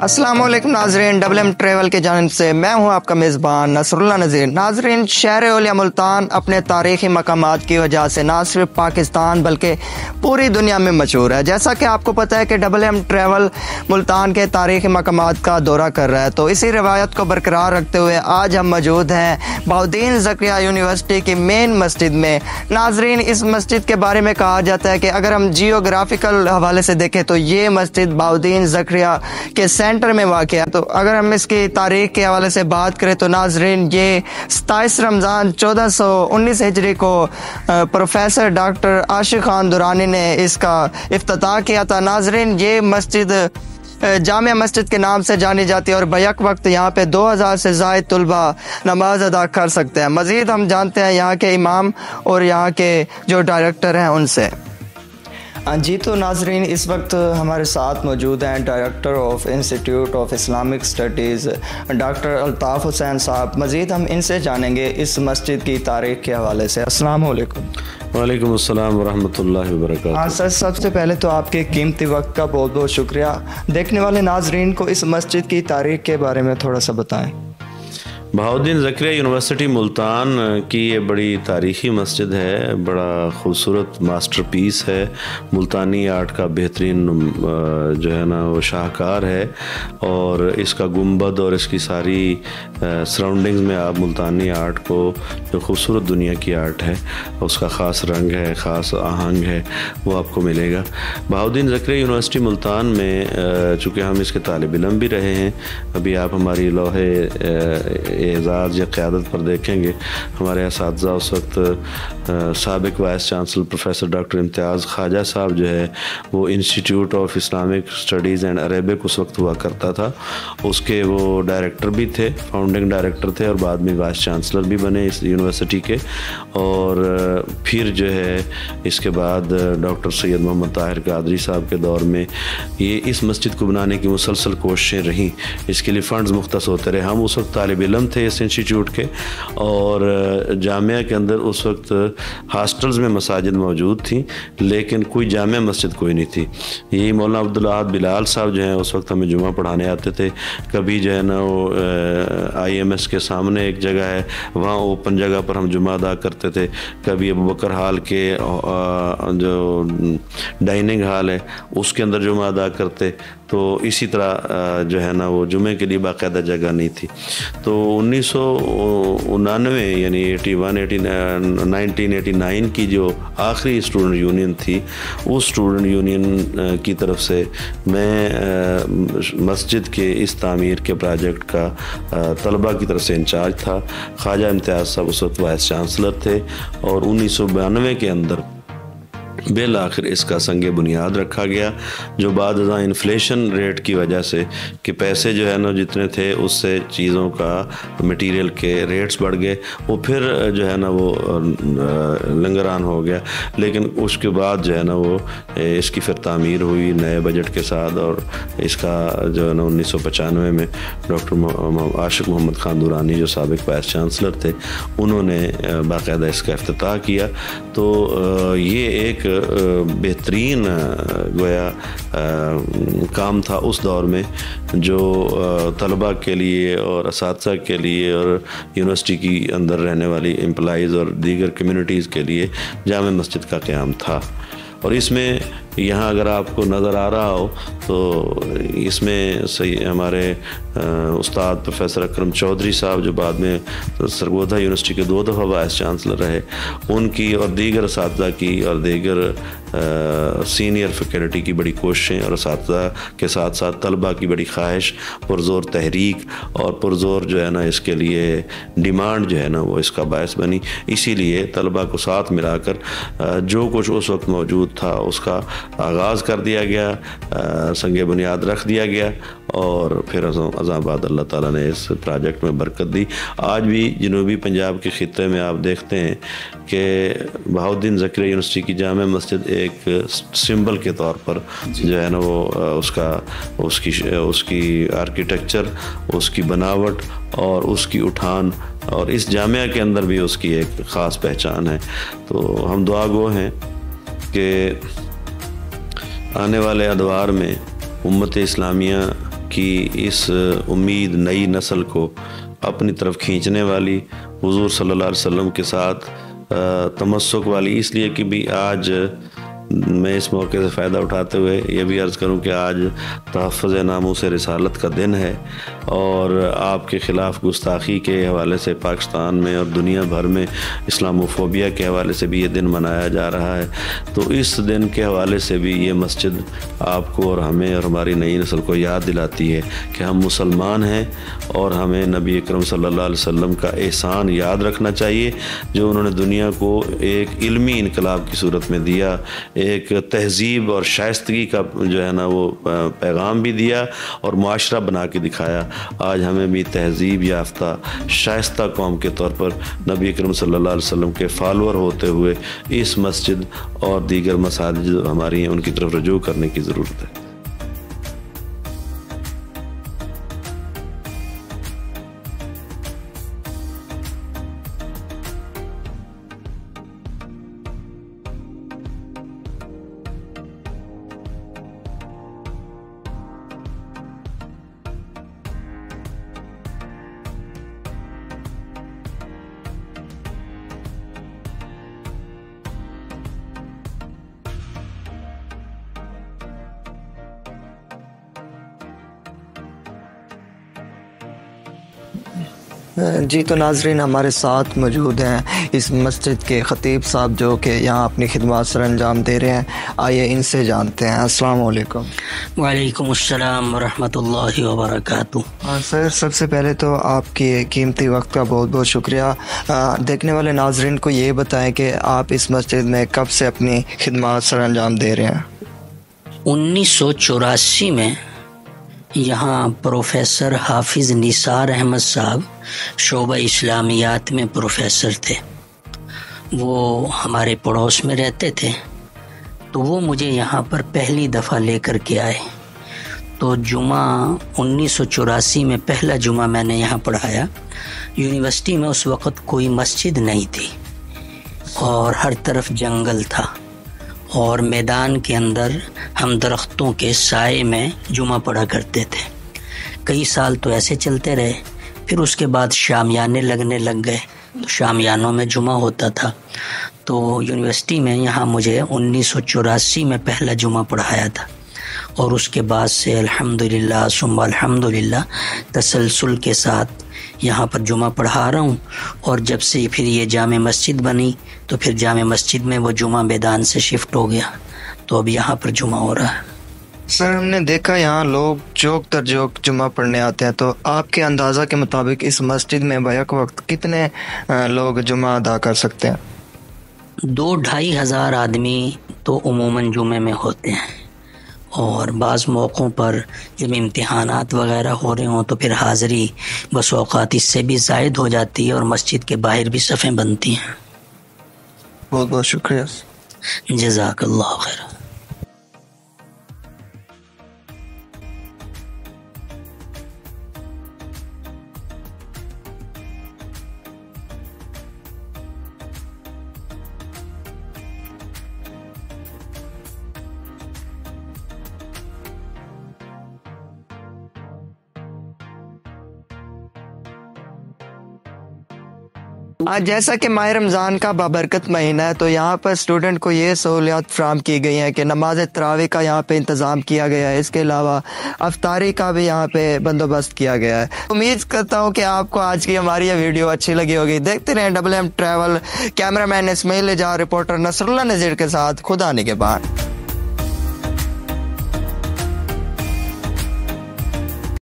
अस्सलामुअलैकुम नाजरीन, WM travel के जानिब से मैं हूं आपका मेज़बान नसरुल्लाह नज़ीर। नाजरीन, शहर औलिया मुल्तान अपने तारीख़ी मकामात की वजह से ना सिर्फ पाकिस्तान बल्कि पूरी दुनिया में मशहूर है। जैसा कि आपको पता है कि WM ट्रैवल मुल्तान के तारीख़ी मकामात का दौरा कर रहा है, तो इसी रवायत को बरकरार रखते हुए आज हम मौजूद हैं बहाउद्दीन ज़करिया यूनिवर्सिटी की मेन मस्जिद में। नाजरीन, इस मस्जिद के बारे में कहा जाता है कि अगर हम जियोग्राफिकल हवाले से देखें तो ये मस्जिद बहाउद्दीन ज़करिया के सेंटर में वाक़ है। तो अगर हम इसकी तारीख़ के हवाले से बात करें तो नाजरीन, ये 27 रमज़ान 1419 हिजरी को प्रोफेसर डॉक्टर आशिक खान दुरानी ने इसका इफ्तिताह किया था। नाजरीन, ये मस्जिद जामिया मस्जिद के नाम से जानी जाती है और बैक वक्त यहाँ पे 2000 से ज़ायद तलबा नमाज अदा कर सकते हैं। मज़ीद हम जानते हैं यहाँ के इमाम और यहाँ के जो डायरेक्टर हैं उनसे। जी, तो नाजरीन, इस वक्त हमारे साथ मौजूद हैं director of institute of Islamic studies doctor Altaf Hussain साहब। मज़ीद हम इनसे जानेंगे इस मस्जिद की तारीख़ के हवाले से। अस्सलाम वालेकुम। वालेकुम अस्सलाम वरहमतुल्लाहि वबरकातुहू। हाँ सर, सबसे पहले तो आपके कीमती वक्त का बहुत बहुत शुक्रिया। देखने वाले नाजरीन को इस मस्जिद की तारीख़ के बारे में थोड़ा सा बताएँ। बहाउद्दीन ज़करिया यूनिवर्सिटी मुल्तान की ये बड़ी तारीख़ी मस्जिद है, बड़ा ख़ूबसूरत मास्टरपीस है। मुल्तानी आर्ट का बेहतरीन जो है ना वो शाहकार है और इसका गुंबद और इसकी सारी सराउंडिंग्स में आप मुल्तानी आर्ट को, जो खूबसूरत दुनिया की आर्ट है, उसका ख़ास रंग है, ख़ास आहंग है, वो आपको मिलेगा। बहाउद्दीन ज़करिया यूनिवर्सिटी मुल्तान में चूँकि हम इसके तालिब इल्म भी रहे हैं, अभी आप हमारी लोहे एजाज़ या क़यादत पर देखेंगे, हमारे असातिज़ा उस वक्त साबिक़ vice chancellor professor doctor Imtiaz Khwaja साहब जो है वो institute of Islamic studies and Arabic उस वक्त हुआ करता था, उसके वो डायरेक्टर भी थे, फाउंडिंग डायरेक्टर थे और बाद में वाइस चांसलर भी बने इस यूनिवर्सिटी के। और फिर जो है इसके बाद डॉक्टर सैयद मोहम्मद ताहिर कादरी साहब के दौर में ये इस मस्जिद को बनाने की मुसलसल कोशिशें रहीं, इसके लिए फ़ंड्स मुख्तस होते रहे। हम उस वक्त तालिब इल्म थे इस इंस्टीट्यूट के और जामिया के अंदर उस वक्त हॉस्टल्स में मसाजिद मौजूद थी, लेकिन कोई जामिया मस्जिद कोई नहीं थी। यही मौलाना अब्दुल अहद बिलाल साहब जो हैं उस वक्त हमें जुमा पढ़ाने आते थे। कभी जो है ना वो IMS के सामने एक जगह है, वहाँ ओपन जगह पर हम जुमा अदा करते थे। कभी अबू बकर हाल के जो डाइनिंग हाल है उसके अंदर जुमा अदा करते। तो इसी तरह जो है ना वो जुमे के लिए बाकायदा जगह नहीं थी। तो 1999 यानी 1989 की जो आखिरी स्टूडेंट यूनियन थी, उस स्टूडेंट यूनियन की तरफ से मैं मस्जिद के इस तामीर के प्रोजेक्ट का तलबा की तरफ से इंचार्ज था। ख्वाजा इम्तियाज़ साहब उस वक्त वाइस चांसलर थे और 1992 के अंदर बिल आखिर इसका संग बुनियाद रखा गया, जो बाद इन्फ्लेशन रेट की वजह से कि पैसे जो है ना जितने थे उससे चीज़ों का मटेरियल के रेट्स बढ़ गए, वो फिर जो है ना वो लंगरान हो गया। लेकिन उसके बाद जो है ना वो इसकी फिर तामीर हुई नए बजट के साथ और इसका जो है ना 1995 में डॉक्टर आशिक मोहम्मद खान दुरानी जो साबिक़ वाइस चांसलर थे, उन्होंने बाकायदा इसका इफ्तिताह किया। तो ये एक बेहतरीन गोया काम था उस दौर में, जो तलबा के लिए और असातिज़ा के लिए और यूनिवर्सिटी की अंदर रहने वाली एम्प्लॉइज़ और दीगर कम्युनिटीज़ के लिए जामे मस्जिद का क़याम था। और इसमें यहाँ अगर आपको नज़र आ रहा हो तो इसमें सही हमारे उस्ताद प्रोफेसर अकरम चौधरी साहब जो बाद में सरगोधा यूनिवर्सिटी के 2 दफ़ा वाइस चांसलर रहे, उनकी और दीगर असातिज़ा की और दीगर सीनियर फैकल्टी की बड़ी कोशिशें और असातिज़ा के साथ साथ तलबा की बड़ी ख्वाहिश, पुरज़ोर तहरीक और पुरज़ोर जो है ना इसके लिए डिमांड जो है ना वो इसका बायस बनी। इसीलिए तलबा को साथ मिलाकर जो कुछ उस वक्त मौजूद था उसका आगाज़ कर दिया गया, संग बुनियाद रख दिया गया और फिर अज़ाबाद अल्लाह ताला ने इस प्रोजेक्ट में बरकत दी। आज भी जनूबी पंजाब के ख़ित्ते में आप देखते हैं कि बहाउद्दीन ज़करिया यूनिवर्सिटी की जामे मस्जिद एक सिंबल के तौर पर जो है ना वो उसकी आर्किटेक्चर, उसकी बनावट और उसकी उठान और इस जामिया के अंदर भी उसकी एक ख़ास पहचान है। तो हम दुआ गो हैं कि आने वाले अदवार में उम्मत इस्लामिया की इस उम्मीद नई नस्ल को अपनी तरफ खींचने वाली, हुजूर सल्लल्लाहु अलैहि वसल्लम के साथ तमस्सुक वाली, इसलिए कि भी आज मैं इस मौके से फ़ायदा उठाते हुए ये भी अर्ज़ करूं कि आज तहफ़्फ़ुज़ नामूस रिसालत का दिन है और आपके ख़िलाफ़ गुस्ताखी के हवाले से पाकिस्तान में और दुनिया भर में इस्लामोफोबिया के हवाले से भी ये दिन मनाया जा रहा है। तो इस दिन के हवाले से भी ये मस्जिद आपको और हमें और हमारी नई नस्ल को याद दिलाती है कि हम मुसलमान हैं और हमें नबी अकरम सल्लल्लाहु अलैहि वसल्लम का एहसान याद रखना चाहिए, जो उन्होंने दुनिया को एक इल्मी इनकलाब की सूरत में दिया, एक तहज़ीब और शाइस्तगी का जो है ना वो पैगाम भी दिया और मुआशरा बना के दिखाया। आज हमें भी तहज़ीब याफ्ता शाइस्ता कौम के तौर पर नबी अकरम सल्लल्लाहु अलैहि वसल्लम के फॉलोअर होते हुए इस मस्जिद और दीगर मसाजिद जो हमारी हैं उनकी तरफ रुजू करने की ज़रूरत है। जी, तो नाज़रीन हमारे साथ मौजूद हैं इस मस्जिद के ख़तीब साहब जो कि यहाँ अपनी खिदमत सर अंजाम दे रहे हैं। आइए इनसे जानते हैं। अस्सलाम वालेकुम। वालेकुम अस्सलाम वरहमतुल्लाहि वबरकातुहू। सर, सबसे पहले तो आपके कीमती वक्त का बहुत बहुत शुक्रिया। देखने वाले नाज़रीन को ये बताएं कि आप इस मस्जिद में कब से अपनी खिदमत सर अंजाम दे रहे हैं? 1984 में यहाँ प्रोफेसर हाफिज़ निसार अहमद साहब शोबा इस्लामियात में प्रोफेसर थे। वो हमारे पड़ोस में रहते थे, तो वो मुझे यहाँ पर पहली दफ़ा लेकर के आए। तो जुमा 1984 में पहला जुमा मैंने यहाँ पढ़ाया। यूनिवर्सिटी में उस वक़्त कोई मस्जिद नहीं थी और हर तरफ जंगल था और मैदान के अंदर हम दरख्तों के साए में जुमा पढ़ा करते थे। कई साल तो ऐसे चलते रहे, फिर उसके बाद शामियाने लगने लग गए, तो शामियानों में जुमा होता था। तो यूनिवर्सिटी में यहाँ मुझे 1984 में पहला जुमा पढ़ाया था और उसके बाद से अल्हम्दुलिल्लाह सुम्मा अल्हम्दुलिल्लाह तसलसल के साथ यहाँ पर जुमा पढ़ा रहा हूँ। और जब से फिर ये जामे मस्जिद बनी तो फिर जामे मस्जिद में वो जुमा मैदान से शिफ्ट हो गया, तो अब यहाँ पर जुमा हो रहा है। सर, हमने देखा यहाँ लोग चौक दर चौक जुमा पढ़ने आते हैं, तो आपके अंदाज़ा के मुताबिक इस मस्जिद में बैक वक्त कितने लोग जुमा अदा कर सकते हैं? 2-2.5 हज़ार आदमी तो उमूमन जुमे में होते हैं और बाज़ मौक़ों पर जब इम्तिहानात वगैरह हो रहे हों तो फिर हाज़री बस औक़ात इससे भी ज़ायद हो जाती है और मस्जिद के बाहर भी सफ़ें बनती हैं। बहुत बहुत शुक्रिया। जज़ाकल्लाह खैर। आज जैसा कि माह रमज़ान का बाबरकत महीना है, तो यहाँ पर स्टूडेंट को ये सहूलियात फ्राहम की गई हैं कि नमाज तरावी का यहाँ पे इंतज़ाम किया गया है। इसके अलावा अफ्तारी का भी यहाँ पे बंदोबस्त किया गया है। उम्मीद करता हूँ कि आपको आज की हमारी ये वीडियो अच्छी लगी होगी। देखते रहें WM travel. Cameraman Ismail Ejaz, reporter Nasrullah Nazir के साथ खुदा निगहबान।